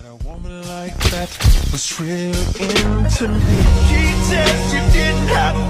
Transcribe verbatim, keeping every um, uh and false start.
a woman like that was real into me. She said she didn't have